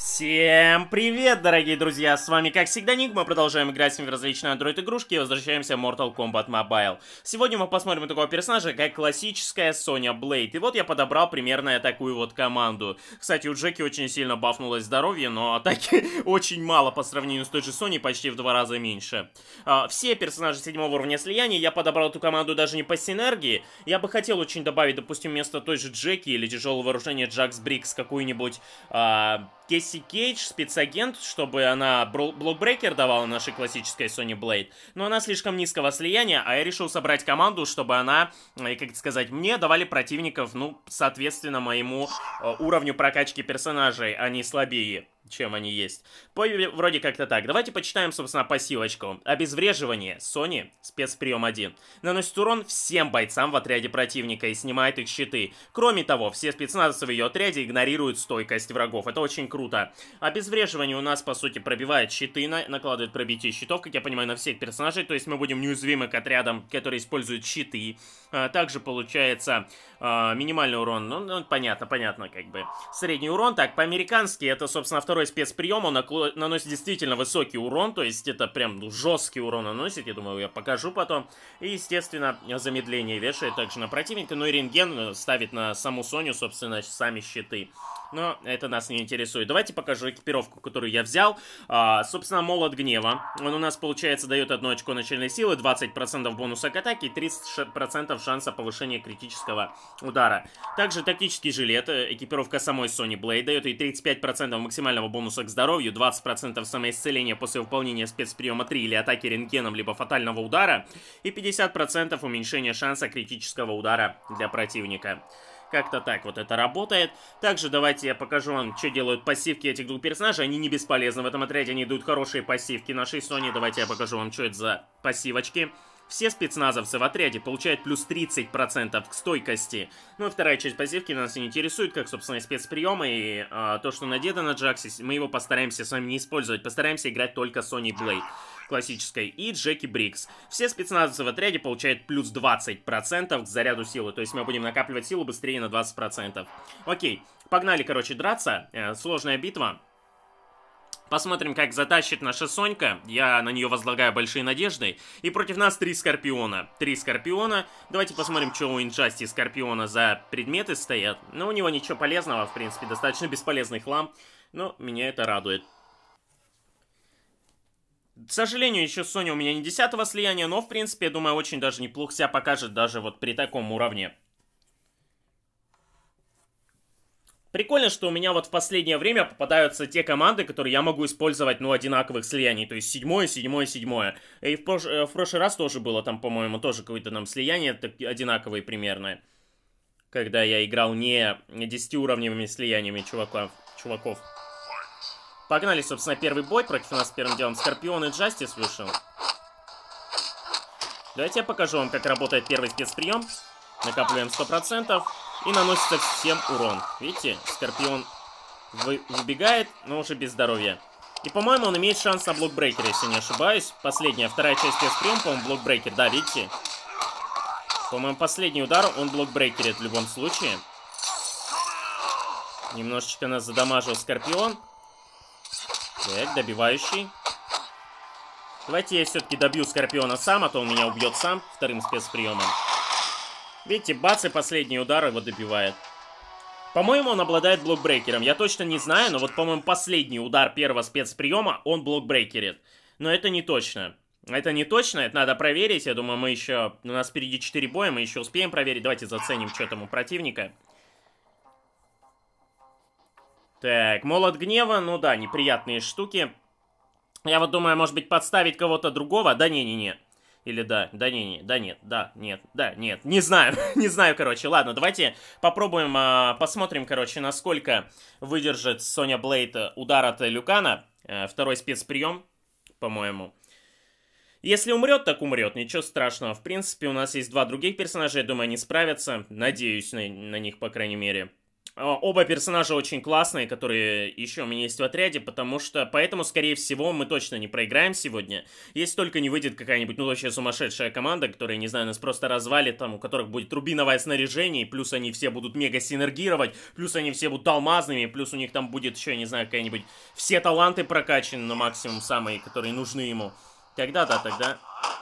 Всем привет, дорогие друзья! С вами, как всегда, Ник. Мы продолжаем играть с ним в различные Android-игрушки и возвращаемся в Mortal Kombat Mobile. Сегодня мы посмотрим на такого персонажа, как классическая Соня Блейд. И вот я подобрал примерно такую вот команду. Кстати, у Джеки очень сильно бафнулось здоровье, но атаки очень мало по сравнению с той же Соней, почти в 2 раза меньше. Все персонажи 7-го уровня слияния. Я подобрал эту команду даже не по синергии. Я бы хотел очень добавить, допустим, вместо той же Джеки или тяжелого вооружения Джакс Брикс какую-нибудь... Кэсси Кейдж, спецагент, чтобы она блокбрейкер давала нашей классической Сони Блейд. Но она слишком низкого слияния, а я решил собрать команду, чтобы она, как сказать, мне давали противников, ну, соответственно, моему уровню прокачки персонажей, а не слабее, чем они есть. Вроде как-то так. Давайте почитаем, собственно, пассивочку. Обезвреживание. Сони. Спецприем 1. Наносит урон всем бойцам в отряде противника и снимает их щиты. Кроме того, все спецназовцы в ее отряде игнорируют стойкость врагов. Это очень круто. Обезвреживание у нас, по сути, пробивает щиты, накладывает пробитие щитов, как я понимаю, на всех персонажей. То есть мы будем неуязвимы к отрядам, которые используют щиты. Также получается минимальный урон. Ну, понятно, как бы. Средний урон. Так, по-американски это, собственно, второй спецприем. Он наносит действительно высокий урон. То есть это прям жесткий урон наносит. Я думаю, я покажу потом. И, естественно, замедление вешает также на противника. Ну и рентген ставит на саму Соню, собственно, сами щиты. Но это нас не интересует. Давайте покажу экипировку, которую я взял. Собственно, молот гнева. Он у нас, получается, дает 1 очко начальной силы, 20% бонуса к атаке и 30% шанса повышения критического удара. Также тактический жилет. Экипировка самой Сони Блейд дает ей 35% максимального бонуса к здоровью, 20% самоисцеления после выполнения спецприема 3 или атаки рентгеном, либо фатального удара, и 50% уменьшения шанса критического удара для противника. Как-то так вот это работает. Также давайте я покажу вам, что делают пассивки этих двух персонажей. Они не бесполезны в этом отряде, они дают хорошие пассивки нашей Сони. Давайте я покажу вам, что это за пассивочки. Все спецназовцы в отряде получают плюс 30% к стойкости. Ну и вторая часть пассивки нас не интересует, как, собственно, и спецприемы. И то, что надето на Джаксе, мы его постараемся с вами не использовать. Постараемся играть только Сони Блейд классической и Джеки Брикс. Все спецназовцы в отряде получают плюс 20% к заряду силы. То есть мы будем накапливать силу быстрее на 20%. Окей, погнали, короче, драться. Сложная битва. Посмотрим, как затащит наша Сонька. Я на нее возлагаю большие надежды. И против нас 3 Скорпиона. 3 Скорпиона. Давайте посмотрим, что у Инжасти Скорпиона за предметы стоят. Ну, у него ничего полезного, в принципе. Достаточно бесполезный хлам. Но меня это радует. К сожалению, еще Соня у меня не 10-го слияния. Но, в принципе, я думаю, очень даже неплохо себя покажет даже вот при таком уровне. Прикольно, что у меня вот в последнее время попадаются те команды, которые я могу использовать, ну, одинаковых слияний. То есть 7-е, 7-е, 7-е. И в прошлый раз тоже было там, по-моему, тоже какое-то там слияние одинаковые примерно. Когда я играл не 10-уровневыми слияниями чуваков. Погнали, собственно, первый бой. Против нас первым делом Скорпион и Джастис вышел. Давайте я покажу вам, как работает первый спецприем. Накапливаем 100%. И наносится всем урон. Видите, Скорпион выбегает, но уже без здоровья. И, по-моему, он имеет шанс на блокбрейкер, если не ошибаюсь. Последняя, вторая часть спецприема, по-моему, блокбрейкер. Да, видите? По-моему, последний удар он блокбрейкерит в любом случае. Немножечко нас задамажил Скорпион. Так, добивающий. Давайте я все-таки добью Скорпиона сам, а то он меня убьет сам вторым спецприемом. Видите, бац, и последний удар его добивает. По-моему, он обладает блокбрейкером. Я точно не знаю, но вот, по-моему, последний удар первого спецприема он блокбрейкерит. Но это не точно. Это не точно, это надо проверить. Я думаю, мы еще... У нас впереди 4 боя, мы еще успеем проверить. Давайте заценим, что там у противника. Так, молот гнева. Ну да, неприятные штуки. Я вот думаю, может быть, подставить кого-то другого. Да не-не-не. Или да, да не, да нет, да, нет, да, нет, не знаю, не знаю, короче, ладно, давайте попробуем, посмотрим, короче, насколько выдержит Соня Блейд удар от Люкана, второй спецприем, по-моему. Если умрет, так умрет, ничего страшного, в принципе, у нас есть 2 других персонажа, я думаю, они справятся, надеюсь на них, по крайней мере. Оба персонажа очень классные, которые еще у меня есть в отряде, поэтому, скорее всего, мы точно не проиграем сегодня. Если только не выйдет какая-нибудь, ну, вообще сумасшедшая команда, которая, не знаю, нас просто развалит, там, у которых будет рубиновое снаряжение, и плюс они все будут мега синергировать, плюс они все будут алмазными, плюс у них там будет еще, не знаю, какая-нибудь... Все таланты прокачаны на максимум самые, которые нужны ему. Тогда, да, тогда...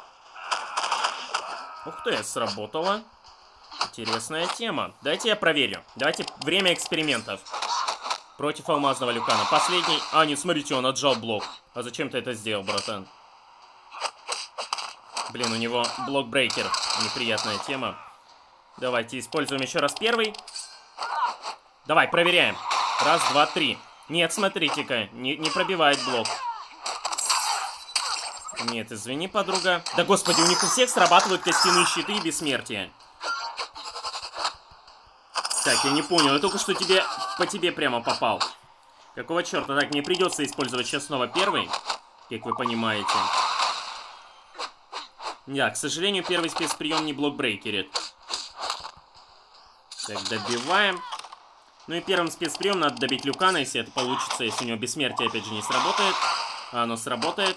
Ух ты, сработало. Интересная тема. Давайте я проверю. Давайте время экспериментов. Против алмазного люкана. Последний... А, нет, смотрите, он отжал блок. А зачем ты это сделал, братан? Блин, у него блок-брейкер. Неприятная тема. Давайте используем еще раз первый. Давай, проверяем. Раз, два, три. Нет, смотрите-ка. Не пробивает блок. Нет, извини, подруга. Да, господи, у них у всех срабатывают костяные щиты и бессмертие. Так, я не понял, я только что по тебе прямо попал. Какого черта? Так, мне придется использовать сейчас снова первый, как вы понимаете. Да, к сожалению, первый спецприем не блокбрейкерит. Так, добиваем. Ну и первым спецприемом надо добить Люкана, если это получится, если у него бессмертие опять же не сработает. А оно сработает.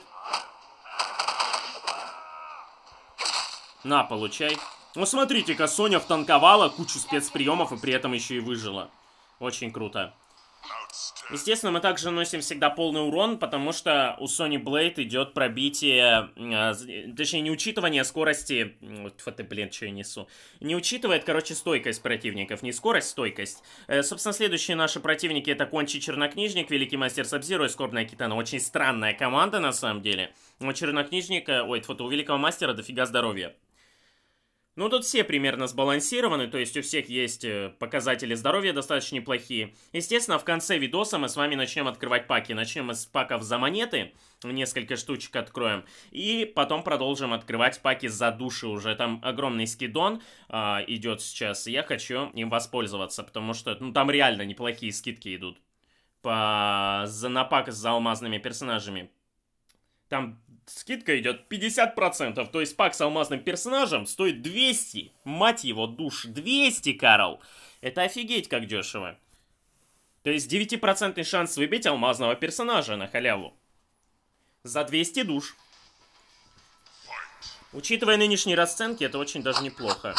На, получай. Ну, смотрите-ка, Соня втанковала кучу спецприемов и при этом еще и выжила. Очень круто. Естественно, мы также наносим всегда полный урон, потому что у Сони Блейд идет пробитие, точнее, не учитывание скорости... Вот ты, блин, что я несу. Не учитывает, короче, стойкость противников, не скорость, стойкость. Собственно, следующие наши противники это Кончи Чернокнижник, Великий Мастер Сабзиро и Скорбная Китана. Очень странная команда, на самом деле. У Чернокнижника, у Великого Мастера дофига здоровья. Ну, тут все примерно сбалансированы, то есть у всех есть показатели здоровья достаточно неплохие. Естественно, в конце видоса мы с вами начнем открывать паки. Начнем мы с паков за монеты, несколько штучек откроем. И потом продолжим открывать паки за души уже. Там огромный скидон идет сейчас, и я хочу им воспользоваться, потому что ну, там реально неплохие скидки идут на пак с алмазными персонажами. Там скидка идет 50%, то есть пак с алмазным персонажем стоит 200. Мать его душ, 200, Карл. Это офигеть как дешево. То есть 9% шанс выбить алмазного персонажа на халяву. За 200 душ. Учитывая нынешние расценки, это очень даже неплохо.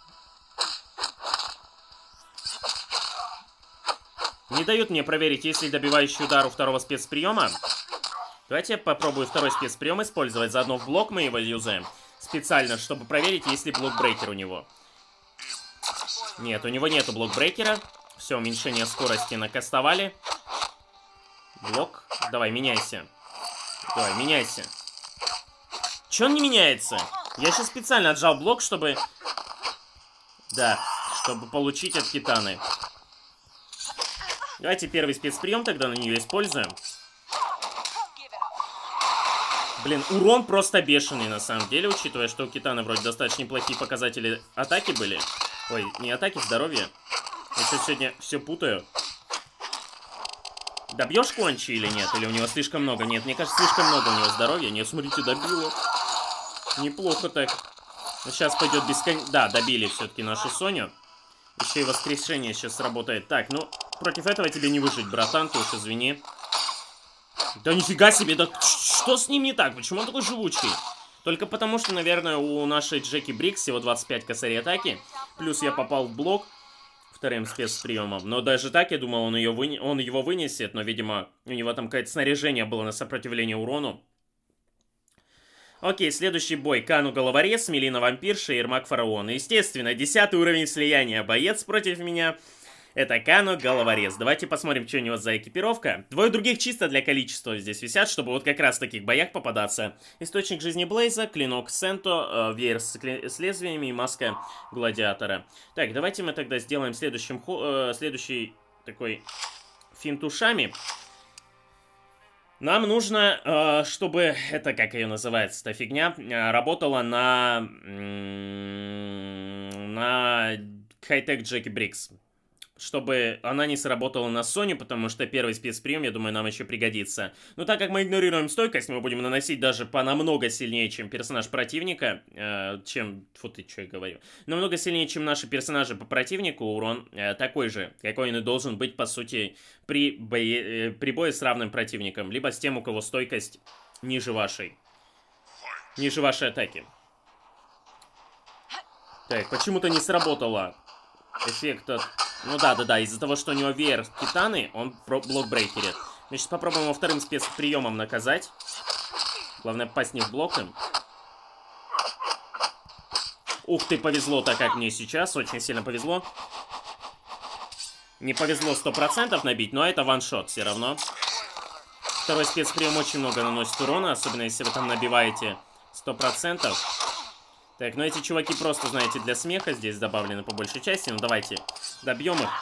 Не дают мне проверить, есть ли добивающий удар у второго спецприема. Давайте я попробую второй спецприем использовать. Заодно в блок мы его юзаем. Специально, чтобы проверить, есть ли блокбрейкер у него. Нет, у него нету блокбрейкера. Все, уменьшение скорости накастовали. Блок. Давай, меняйся. Давай, меняйся. Че он не меняется? Я сейчас специально отжал блок, чтобы... Да, чтобы получить от Китаны. Давайте первый спецприем тогда на нее используем. Блин, урон просто бешеный на самом деле, учитывая, что у Китаны вроде достаточно неплохие показатели атаки были. Ой, не атаки, здоровья. Я что, сегодня все путаю. Добьешь Кончи или нет? Или у него слишком много? Нет, мне кажется, слишком много у него здоровья. Нет, смотрите, добило. Неплохо так. Сейчас пойдет Да, добили все-таки нашу Соню. Еще и воскрешение сейчас сработает. Так, ну, против этого тебе не выжить, братан, ты уж извини. Да нифига себе, да что с ним не так? Почему он такой живучий? Только потому, что, наверное, у нашей Джеки Брикс всего 25 косарей атаки. Плюс я попал в блок вторым спецприемом. Но даже так, я думал, он его вынесет. Но, видимо, у него там какое-то снаряжение было на сопротивление урону. Окей, следующий бой. Кану Головорез, Мелина Вампирша и Ермак Фараон. Естественно, 10 уровень слияния. Боец против меня. Это Кану Головорез. Давайте посмотрим, что у него за экипировка. Двое других чисто для количества здесь висят, чтобы вот как раз в таких боях попадаться. Источник жизни Блейза, клинок Сенто, веер с лезвиями и маска Гладиатора. Так, давайте мы тогда сделаем следующий такой финт ушами. Нам нужно, чтобы это, как ее называется, эта фигня, работала на хай-тек Джеки Брикс. чтобы она не сработала на Соню, потому что первый спецприем, я думаю, нам еще пригодится. Но так как мы игнорируем стойкость, мы будем наносить даже по намного сильнее, чем персонаж противника, Фу ты, что я говорю? Намного сильнее, чем наши персонажи по противнику, урон такой же, какой он и должен быть, по сути, при бое с равным противником, либо с тем, у кого стойкость ниже вашей атаки. Так, почему-то не сработало. Эффект от... Ну да, из-за того, что у него веер китаны, он блокбрейкерит. Мы сейчас попробуем его вторым спецприемом наказать. Главное, попасть не в блок им. Ух ты, повезло так, как мне сейчас. Очень сильно повезло. Не повезло 100% набить, но это ваншот все равно. Второй спецприем очень много наносит урона, особенно если вы там набиваете 100%. Так, ну эти чуваки просто, знаете, для смеха здесь добавлены по большей части. Ну давайте добьем их.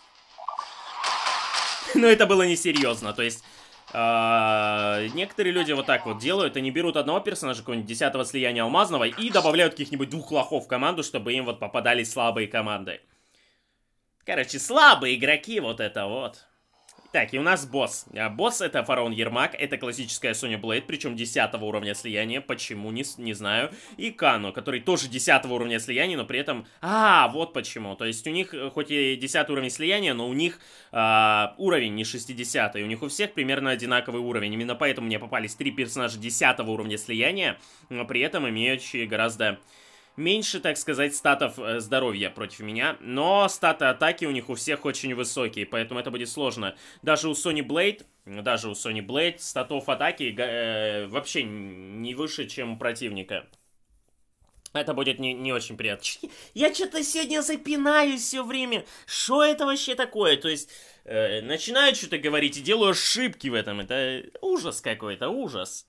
Но это было несерьезно, то есть... некоторые люди вот так вот делают. Они берут одного персонажа, какого-нибудь 10-го слияния алмазного, и добавляют каких-нибудь 2 лохов в команду, чтобы им вот попадались слабые команды. Короче, слабые игроки, вот это вот. Так, и у нас босс. Босс — это Фараон Ермак, это классическая Соня Блейд, причем 10-го уровня слияния, почему, не знаю. И Кано, который тоже 10-го уровня слияния, но при этом... вот почему. То есть у них, хоть и 10-й уровень слияния, но у них уровень не 60-й. У них у всех примерно одинаковый уровень. Именно поэтому мне попались 3 персонажа 10-го уровня слияния, но при этом имеющие гораздо... меньше, так сказать, статов здоровья против меня, но статы атаки у них у всех очень высокие, поэтому это будет сложно. Даже у Сони Блейд статов атаки вообще не выше, чем у противника. Это будет не очень приятно. Я что-то сегодня запинаюсь все время. Что это вообще такое? То есть, начинаю что-то говорить и делаю ошибки в этом. Это ужас какой-то, ужас.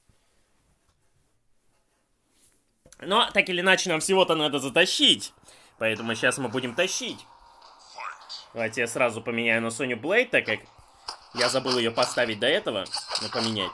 Но, так или иначе, нам всего-то надо затащить. Поэтому сейчас мы будем тащить. Давайте я сразу поменяю на Соню Блейд, так как я забыл ее поставить до этого. Но поменять.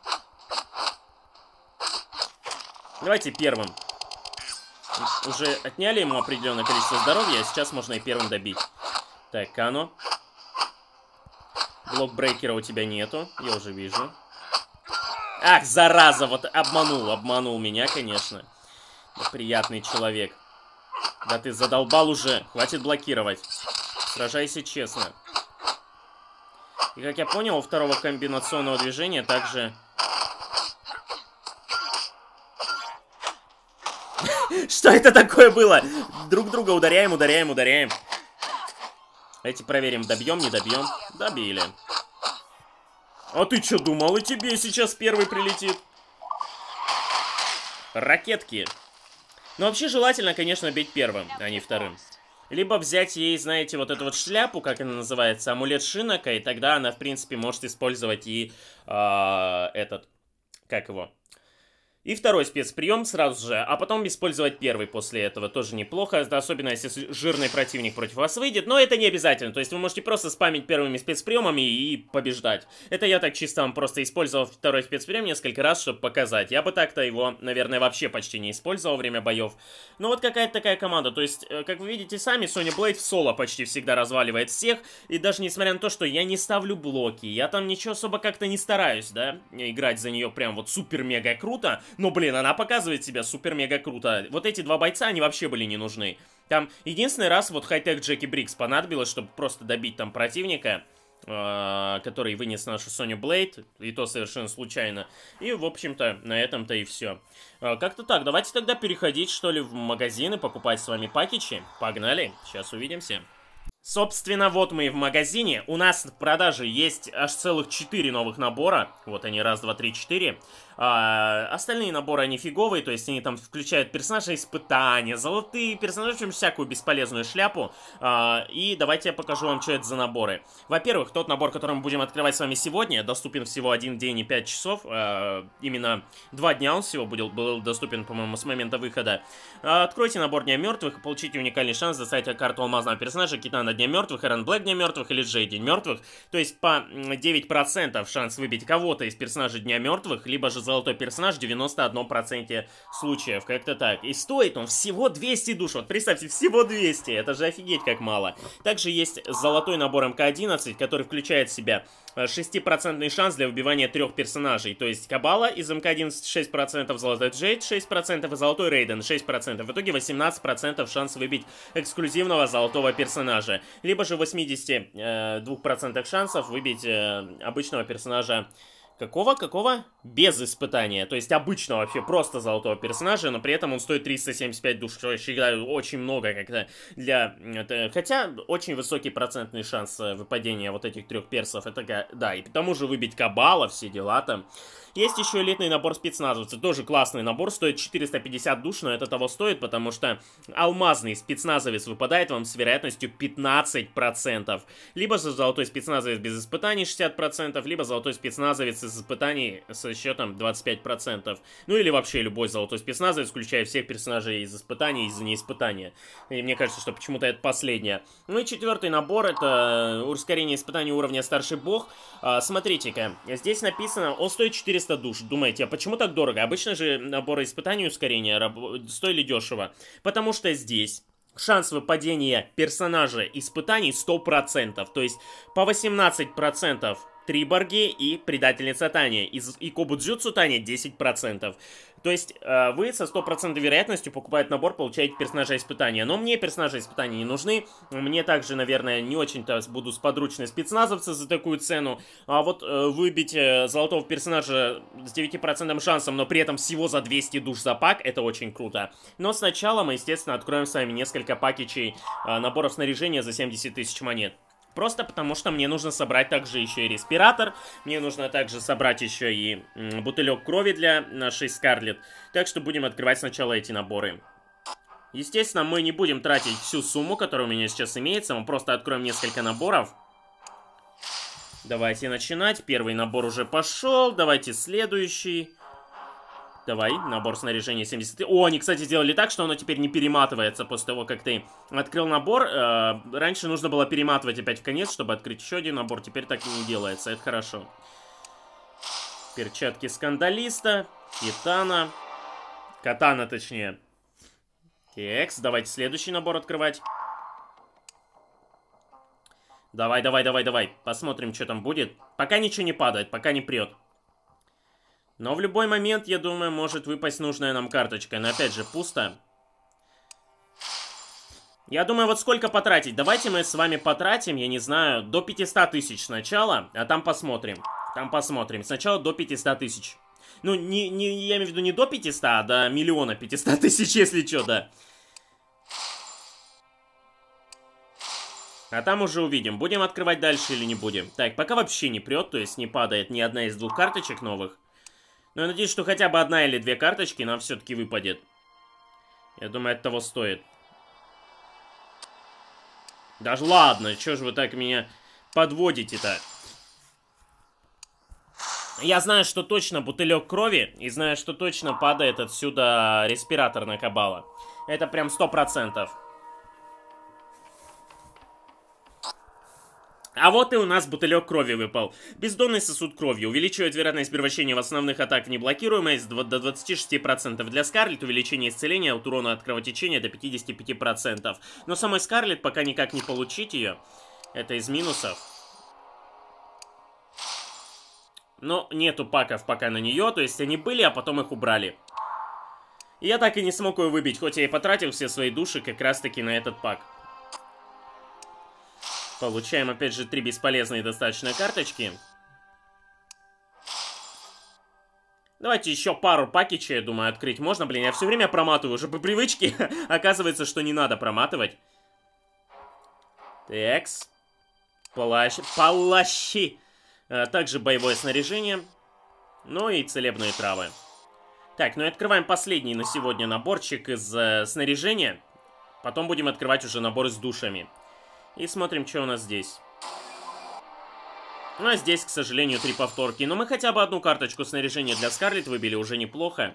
Давайте первым. Уже отняли ему определенное количество здоровья, а сейчас можно и первым добить. Так, Кано. Блокбрейкера у тебя нету, я уже вижу. Ах, зараза, вот обманул меня, конечно. Приятный человек. Да ты задолбал уже. Хватит блокировать. Сражайся честно. И как я понял, у второго комбинационного движения также... Что это такое было? Друг друга ударяем. Давайте проверим, добьем, не добьем. Добили. А ты что думал? И тебе сейчас первый прилетит. Ракетки. Но вообще желательно, конечно, бить первым, а не вторым. Либо взять ей, знаете, вот эту вот шляпу, как она называется, амулет Шинока, и тогда она, в принципе, может использовать и И второй спецприем сразу же, а потом использовать первый после этого. Тоже неплохо, особенно если жирный противник против вас выйдет. Но это не обязательно, то есть вы можете просто спамить первыми спецприемами и побеждать. Это я так чисто вам просто использовал второй спецприем несколько раз, чтобы показать. Я бы так-то его, наверное, вообще почти не использовал во время боев. Но вот какая-то такая команда. То есть, как вы видите сами, Соня Блейд в соло почти всегда разваливает всех. И даже несмотря на то, что я не ставлю блоки, я там ничего особо как-то не стараюсь, да, играть за нее прям вот супер-мега круто. Но, блин, она показывает себя супер-мега круто. Вот эти два бойца, они вообще были не нужны. Там единственный раз вот хай-тек Джеки Брикс понадобилось, чтобы просто добить там противника, который вынес нашу Соню Блейд, и то совершенно случайно. И, в общем-то, на этом-то и все. Как-то так, давайте тогда переходить, что ли, в магазины, покупать с вами пакетчи. Погнали, сейчас увидимся. Собственно, вот мы и в магазине. У нас в продаже есть аж целых 4 новых набора. Вот они, раз, два, три, 4. Остальные наборы, они фиговые, то есть они там включают персонажа испытания, золотые персонажи, в общем, всякую бесполезную шляпу. И давайте я покажу вам, что это за наборы. Во-первых, тот набор, который мы будем открывать с вами сегодня, доступен всего 1 день и 5 часов. Именно 2 дня он всего был доступен, по-моему, с момента выхода. Откройте набор Дня Мертвых и получите уникальный шанс достать карту алмазного персонажа Китана Дня Мертвых, Эрон Блэк Дня Мертвых или Джей День Мертвых. То есть по 9% шанс выбить кого-то из персонажей Дня Мертвых, либо же золотой персонаж в 91% случаев, как-то так. И стоит он всего 200 душ, вот представьте, всего 200, это же офигеть как мало. Также есть золотой набор МК-11, который включает в себя 6% шанс для выбивания 3 персонажей. То есть Кабала из МК-11 6%, Золотой Джейд 6% и Золотой Рейден 6%. В итоге 18% шанс выбить эксклюзивного золотого персонажа. Либо же 82% шансов выбить обычного персонажа. Какого? Без испытания. То есть обычного вообще просто золотого персонажа, но при этом он стоит 375 душ, что я считаю очень много как-то для... Хотя очень высокий процентный шанс выпадения вот этих 3 персов. Это, да, и к тому же выбить Кабала, все дела там. Есть еще элитный набор спецназовцев, тоже классный набор, стоит 450 душ, но это того стоит, потому что алмазный спецназовец выпадает вам с вероятностью 15%. Либо же золотой спецназовец без испытаний 60%, либо золотой спецназовец из испытаний со счетом 25%. Ну или вообще любой золотой спецназовец, включая всех персонажей из испытаний и из неиспытания. И мне кажется, что почему-то это последнее. Ну и 4-й набор, это ускорение испытаний уровня Старший Бог. Смотрите-ка, здесь написано, он стоит 400 душ. Думаете, а почему так дорого? Обычно же наборы испытаний ускорения стоили дешево. Потому что здесь шанс выпадения персонажа испытаний 100%. То есть по 18% Триборги и Предательница Таня. И Кобуджутсу Таня 10%. То есть вы со 100% вероятностью покупаете набор, получаете персонажа испытания. Но мне персонажи испытания не нужны. Мне также, наверное, не очень-то буду сподручны спецназовцы за такую цену. А вот выбить золотого персонажа с 9% шансом, но при этом всего за 200 душ за пак, это очень круто. Но сначала мы, естественно, откроем с вами несколько пакетей наборов снаряжения за 70 тысяч монет. Просто потому, что мне нужно собрать также еще и респиратор. Мне нужно также собрать еще и бутылек крови для нашей Скарлетт. Так что будем открывать сначала эти наборы. Естественно, мы не будем тратить всю сумму, которая у меня сейчас имеется. Мы просто откроем несколько наборов. Давайте начинать. Первый набор уже пошел. Давайте следующий. Давай, набор снаряжения 70. О, они, кстати, сделали так, что оно теперь не перематывается после того, как ты открыл набор. Раньше нужно было перематывать опять в конец, чтобы открыть еще один набор. Теперь так и не делается, это хорошо. Перчатки скандалиста, Китана. Катана, точнее. Текс, давайте следующий набор открывать. Давай. Посмотрим, что там будет. Пока ничего не падает, пока не прет. Но в любой момент, я думаю, может выпасть нужная нам карточка. Но опять же, пусто. Я думаю, вот сколько потратить. Давайте мы с вами потратим, я не знаю, до 500 тысяч сначала, а там посмотрим. Сначала до 500 тысяч. Ну, я имею в виду не до 500, а до 1 500 000, если что, да. А там уже увидим, будем открывать дальше или не будем. Так, пока вообще не прет, то есть не падает ни одна из 2 карточек новых. Но я надеюсь, что хотя бы 1 или 2 карточки нам все-таки выпадет. Я думаю, это того стоит. Даже ладно, что же вы так меня подводите-то? Я знаю, что точно бутылек крови, и знаю, что точно падает отсюда респиратор на Кабала. Это прям 100%. А вот и у нас бутылек крови выпал. Бездонный сосуд крови увеличивает вероятность превращения в основных атак в неблокируемость до 26%. Для Скарлетт увеличение исцеления от урона от кровотечения до 55%. Но самой Скарлетт пока никак не получить ее. Это из минусов. Но нету паков пока на нее, то есть они были, а потом их убрали. И я так и не смог ее выбить, хоть я и потратил все свои души как раз таки на этот пак. Получаем, опять же, 3 бесполезные достаточно карточки. Давайте еще пару пакетчей, я думаю, открыть можно. Блин, я все время проматываю уже по привычке. Оказывается, что не надо проматывать. Текс. Палащи. Также боевое снаряжение. Ну и целебные травы. Так, ну и открываем последний на сегодня наборчик из снаряжения. Потом будем открывать уже набор с душами. И смотрим, что у нас здесь. Ну, а здесь, к сожалению, 3 повторки. Но мы хотя бы 1 карточку снаряжения для Скарлетт выбили, уже неплохо.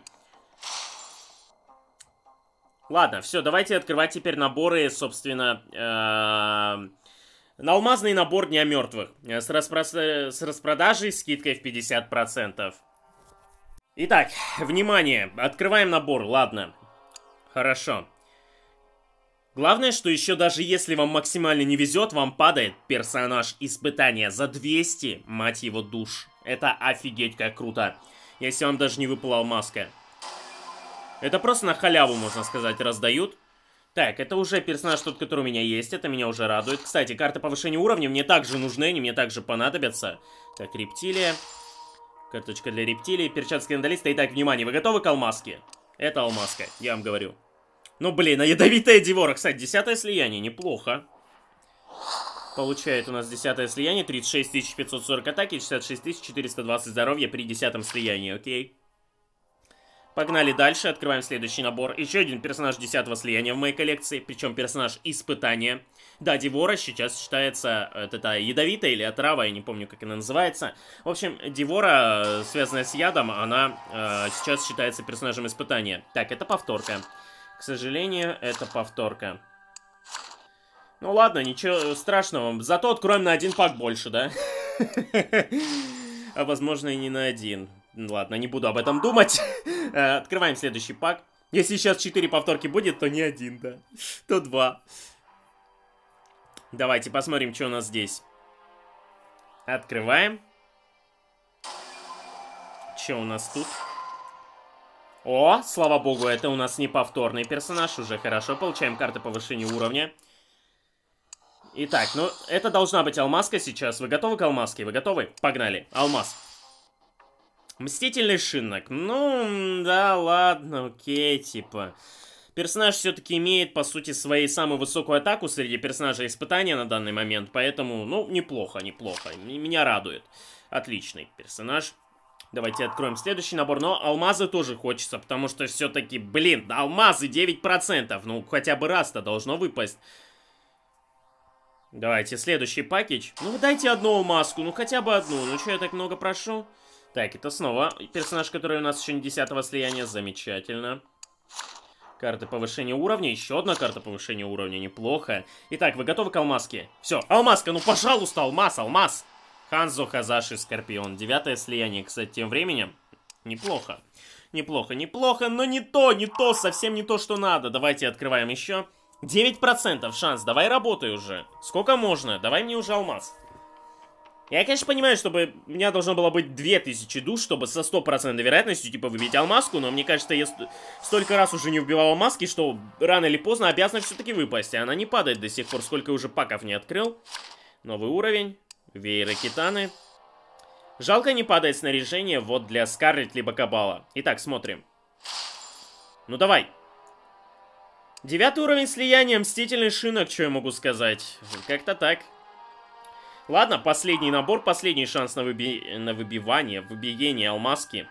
Ладно, все, давайте открывать теперь наборы, собственно, Алмазный набор Дня Мертвых. С распродажей, скидкой в 50%. Итак, внимание. Открываем набор, ладно. Хорошо. Главное, что еще даже если вам максимально не везет, вам падает персонаж испытания за 200, мать его, душ. Это офигеть как круто. Если вам даже не выпала алмазка. Это просто на халяву, можно сказать, раздают. Так, это уже персонаж тот, который у меня есть. Это меня уже радует. Кстати, карты повышения уровня мне также нужны, они мне также понадобятся. Так, рептилия. Карточка для рептилии, перчатки скандалиста. Итак, внимание, вы готовы к алмазке? Это алмазка, я вам говорю. Ну, блин, а ядовитая Дивора. Кстати, 10-е слияние, неплохо. Получает у нас 10-е слияние, 36 540 атаки, 66 420 здоровья при 10-м слиянии, окей. Погнали дальше, открываем следующий набор. Еще один персонаж 10-го слияния в моей коллекции, причем персонаж испытания. Да, Дивора сейчас считается, это ядовитая или отрава, я не помню, как она называется. В общем, Дивора, связанная с ядом, она сейчас считается персонажем испытания. Так, это повторка. К сожалению, это повторка. Ну ладно, ничего страшного. Зато откроем на один пак больше, да? А возможно и не на один. Ладно, не буду об этом думать. Открываем следующий пак. Если сейчас 4 повторки будет, то не один, да. То 2. Давайте посмотрим, что у нас здесь. Открываем. Что у нас тут? О, слава богу, это у нас не повторный персонаж. Уже хорошо, получаем карты повышения уровня. Итак, ну, это должна быть алмазка сейчас. Вы готовы к алмазке? Вы готовы? Погнали. Алмаз. Мстительный Шинок. Ну, да, ладно, окей, типа. Персонаж все-таки имеет, по сути, своей самую высокую атаку среди персонажей испытания на данный момент. Поэтому, ну, неплохо, неплохо. Меня радует. Отличный персонаж. Давайте откроем следующий набор. Но алмазы тоже хочется, потому что все-таки, блин, алмазы 9%. Ну, хотя бы раз-то должно выпасть. Давайте, следующий пакетч. Ну, дайте одну алмазку, ну, хотя бы одну. Ну, что я так много прошу? Так, это снова персонаж, который у нас еще не 10-го слияния. Замечательно. Карта повышения уровня. Еще одна карта повышения уровня. Неплохо. Итак, вы готовы к алмазке? Все, алмазка, ну, пожалуйста, алмаз, алмаз. Ханзо, Хазаши, Скорпион. 9-е слияние, кстати, тем временем. Неплохо. Неплохо, неплохо, но не то, совсем не то, что надо. Давайте открываем еще. 9% шанс, давай работай уже. Сколько можно? Давай мне уже алмаз. Я, конечно, понимаю, чтобы у меня должно было быть 2000 душ, чтобы со 100% вероятностью, типа, выбить алмазку, но мне кажется, я столько раз уже не вбивал алмазки, что рано или поздно обязана все-таки выпасть, и она не падает до сих пор, сколько уже паков не открыл. Новый уровень, вееры Китаны. Жалко, не падает снаряжение вот для Скарлетт либо Кабала. Итак, смотрим. Ну давай. 9-й уровень слияния, Мстительный Шинок, что я могу сказать? Как-то так. Ладно, последний набор, последний шанс на выбиение алмазки.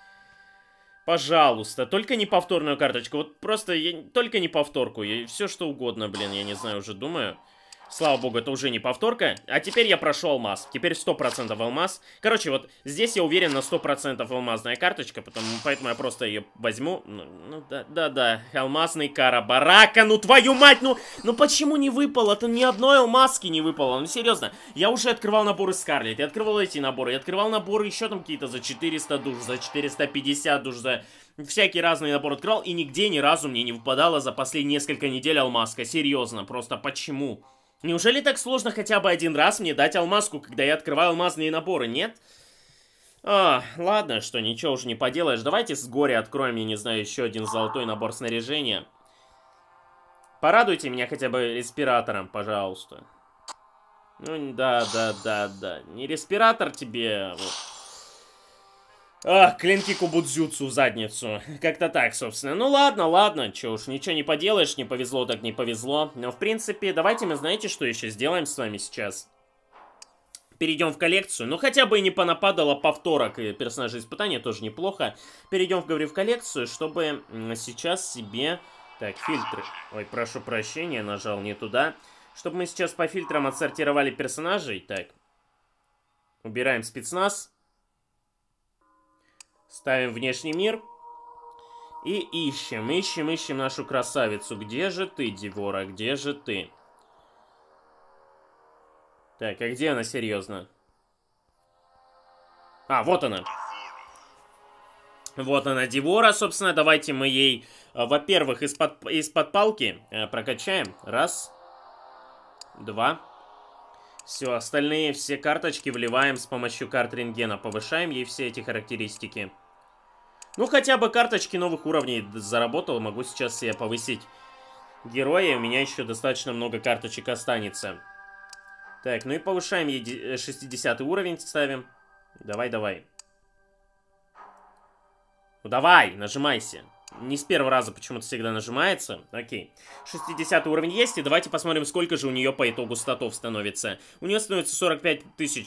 Пожалуйста, только не повторную карточку. Вот просто, только не повторку. Все что угодно, блин, я не знаю, уже думаю. Слава богу, это уже не повторка. А теперь я прошу алмаз. Теперь 100% алмаз. Короче, вот здесь я уверен на 100% алмазная карточка, поэтому я просто ее возьму. Ну да. Алмазный Карабарака, ну твою мать, ну почему не выпало? Это ни одной алмазки не выпало. Ну серьезно, я уже открывал наборы Скарлетт, я открывал эти наборы, я открывал наборы еще там какие-то за 400 душ, за 450 душ, за... Всякие разные наборы открывал, и нигде ни разу мне не выпадало за последние несколько недель алмазка. Серьезно, просто почему? Неужели так сложно хотя бы один раз мне дать алмазку, когда я открываю алмазные наборы, нет? Ладно, что, ничего уже не поделаешь. Давайте с горя откроем, я не знаю, еще один золотой набор снаряжения. Порадуйте меня хотя бы респиратором, пожалуйста. Ну, да. Не респиратор тебе... клинки Кубудзюцу в задницу. Как-то так, собственно. Ну ладно, чё уж, ничего не поделаешь, не повезло так не повезло. Но, в принципе, давайте мы, знаете, что еще сделаем с вами сейчас? Перейдем в коллекцию. Ну, хотя бы и не понападало повторок и персонажей испытания, тоже неплохо. Перейдем, говорю, в коллекцию, чтобы сейчас себе... Так, фильтры. Ой, прошу прощения, нажал не туда. Чтобы мы сейчас по фильтрам отсортировали персонажей. Так. Убираем спецназ. Ставим внешний мир. И ищем нашу красавицу. Где же ты, Дивора? Где же ты? Так, а где она, серьезно? А, вот она. Вот она, Дивора, собственно. Давайте мы ей, во-первых, из-под палки прокачаем. Раз. Два. Все, остальные все карточки вливаем с помощью карт рентгена. Повышаем ей все эти характеристики. Ну, хотя бы карточки новых уровней заработал. Могу сейчас себе повысить героя. У меня еще достаточно много карточек останется. Так, ну и повышаем ей 60 уровень, ставим. Давай, давай. Ну давай, нажимайся. Не с первого раза почему-то всегда нажимается. Окей. 60 уровень есть, и давайте посмотрим, сколько же у нее по итогу статов становится. У нее становится 45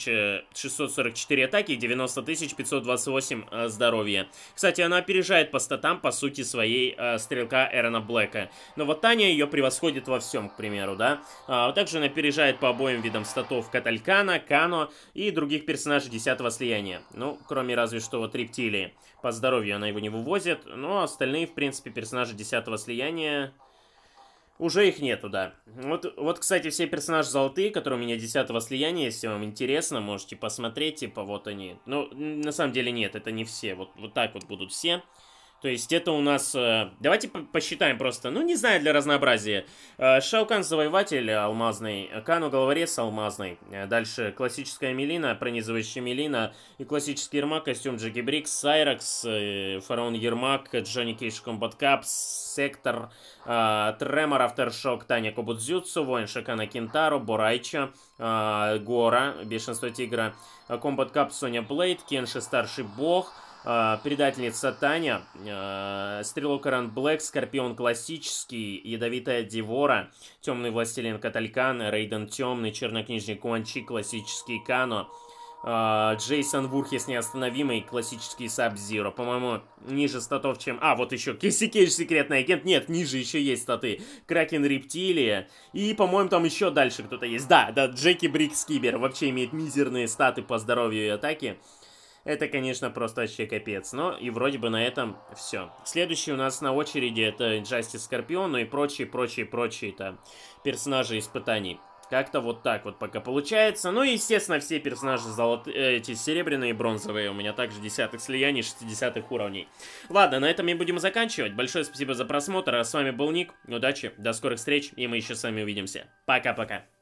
644 атаки и 90 528 здоровья. Кстати, она опережает по статам, по сути, своей стрелка Эрона Блэка. Но вот Таня ее превосходит во всем, к примеру, да. Также она опережает по обоим видам статов Каталькана, Кано и других персонажей 10-го слияния. Ну, кроме разве что вот Рептилии. По здоровью она его не вывозит, но остальные, в принципе, персонажи 10-го слияния, уже их нету, да. Вот, кстати, все персонажи золотые, которые у меня 10-го слияния, если вам интересно, можете посмотреть, типа, вот они. Ну, на самом деле нет, это не все, вот так вот будут все. То есть это у нас... Давайте посчитаем просто. Ну, не знаю, для разнообразия. Шаукан Завоеватель алмазный. Кану Головорез алмазный. Дальше классическая Мелина, пронизывающая Мелина. И классический Ермак, костюм Джеки Брикс, Сайракс, Фараон Ермак, Джонни Кейдж Комбат Кап, Сектор, Тремор, Афтершок, Таня Кобудзюцу, Воин Шакана Кентаро, Борайчо, Гора, Бешенство Тигра, Комбат Кап, Соня Блейд, Кенши Старший Бог, Предательница Таня, Стрелок Эрон Блэк, Скорпион Классический, Ядовитая Дивора, Темный Властелин Каталькан, Рейден Темный, Чернокнижник Куанчи, Классический Кано, Джейсон Вурхес Неостановимый, Классический Саб-Зиро. По-моему, ниже статов, чем... А, вот еще Кэсси Кейдж Секретный Агент. Нет, ниже еще есть статы. Кракен Рептилия. И, по-моему, там еще дальше кто-то есть. Да, Джеки Брикс Кибер вообще имеет мизерные статы по здоровью и атаке. Это, конечно, просто вообще капец. Но и вроде бы на этом все. Следующий у нас на очереди это Джастис Скорпион, ну и прочие это персонажи испытаний. Как-то вот так вот пока получается. Ну и, естественно, все персонажи эти серебряные и бронзовые. У меня также 10-х слияний, 60-х уровней. Ладно, на этом мы будем заканчивать. Большое спасибо за просмотр. А с вами был Ник. Удачи, до скорых встреч, и мы еще с вами увидимся. Пока-пока.